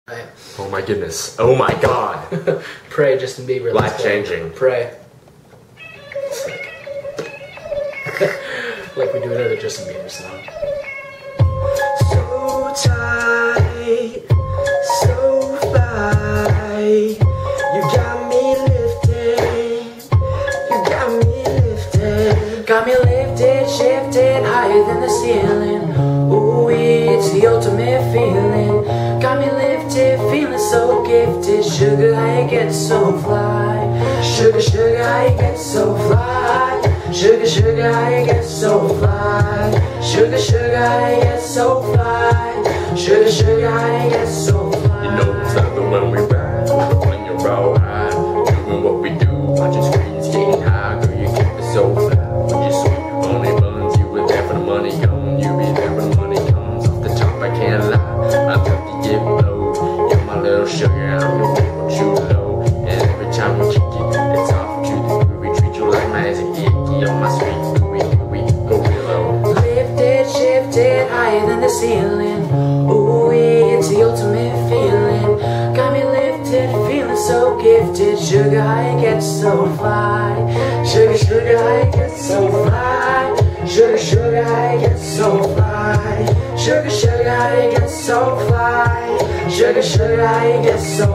Right. Oh my goodness. Oh my god. Pray, Justin Bieber. Life changing. Pray. Like we do another Justin Bieber song. So tight, so fly. You got me lifted. You got me lifted. Got me lifted, shifted, higher than the ceiling. Ooh, it's the ultimate feeling. Got me lifted, feeling so gifted. Sugar, how you get so fly. Sugar, sugar, how you get so fly. Sugar, sugar, how you get so fly. Sugar, sugar, how you get so fly. Sugar, sugar, how you get so fly. You know it's not the one we ride, when you're all high, doing what we do, watching screens getting high. Girl, you keep it so fly. When you're sweet, only buns, you were there for the money gone. You be there when the money comes. Off the top, I can't lie, I love to get blowed. You're my little sugar, I'm your favorite true low. And every time we kick it, it's off to the groovy. Treat you like magic, icky on my sweet gooey, gooey, go below. Lifted, shifted, higher than the ceiling. Ooh, it's the ultimate feeling. Got me lifted, feeling so gifted. Sugar, how you get so fly. Sugar, sugar, how you get so fly. Sugar, sugar, how you get so fly. Sugar, sugar, how you get so fly. Sugar, sugar, how you get so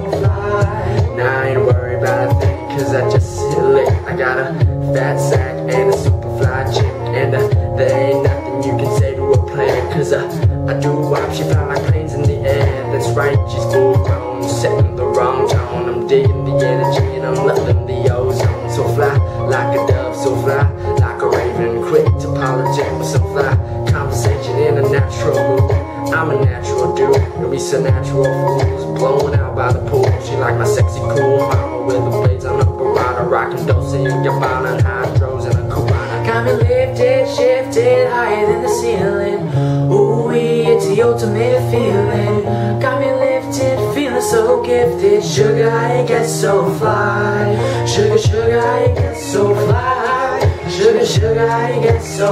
fly. Now I ain't worried about a thing, cause I just hit lit. I got a fat sack and a super fly chick. And there ain't nothing you can say to a plan, cause I do wop, she fly like planes in the air. That's right, she's full grown, setting the wrong tone. I'm digging the energy and I'm loving the ozone. So fly like a dove, so fly like a raven. Quick to apologize with some fly conversation in a natural mood. I'm a natural dude, and we some natural fools, blown out by the pool. She like my sexy cool mama with the blades on her Barada, rockin' Dulce and Gabbana, hydros and a Cubana. Got me lifted, shifted, higher than the ceiling. Ooh, it's the ultimate feeling. Got me lifted, feeling so gifted. Sugar, how you get so fly. Sugar, sugar, how you get so fly. Sugar, sugar, how you get so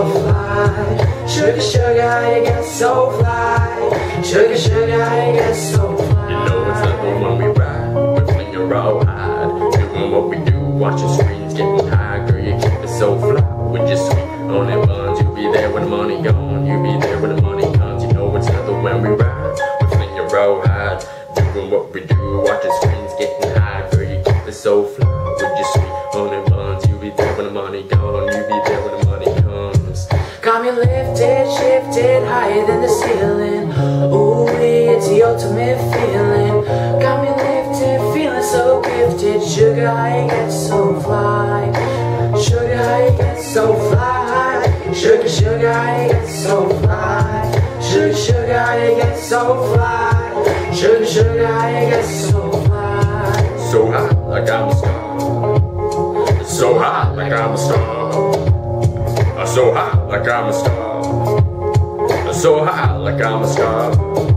fly. Sugar, sugar, how you get so fly. Sugar, sugar, how you get so fly. You know it's not the one we ride, but when you're all high, doing what we do, watching screens getting high. Girl, you keep it so fly. When you're sweet on them buns, you be there when the money gone. You be there when the money comes. You know it's not the one we ride, but when you're all high, doing what we do, watching screens getting high. Girl, you keep it so fly. When you're sweet on them buns, you be there when the money gone. You be there when the money comes. Got me lifted, shifted, higher than the ceiling. Ooh, it's the ultimate feeling. Got me lifted, feeling so gifted. Sugar, how you get so fly. Sugar, how you get so fly. Sugar, sugar, how you get so fly. Sugar, sugar, how you get so fly. Sugar, sugar, how you get so fly. So high, like I'm a star. So high, like I'm a star. So high, like I'm a star. So high, like I'm a star.